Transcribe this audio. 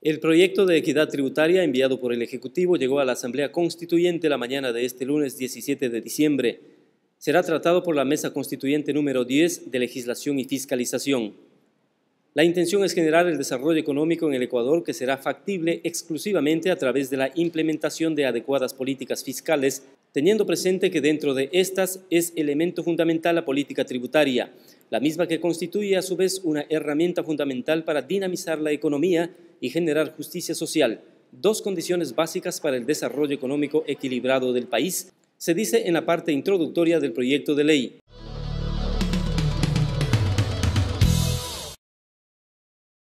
El proyecto de equidad tributaria enviado por el Ejecutivo llegó a la Asamblea Constituyente la mañana de este lunes 17 de diciembre. Será tratado por la Mesa Constituyente número 10 de Legislación y Fiscalización. La intención es generar el desarrollo económico en el Ecuador que será factible exclusivamente a través de la implementación de adecuadas políticas fiscales, teniendo presente que dentro de estas es elemento fundamental la política tributaria, la misma que constituye a su vez una herramienta fundamental para dinamizar la economía y generar justicia social, dos condiciones básicas para el desarrollo económico equilibrado del país, se dice en la parte introductoria del proyecto de ley.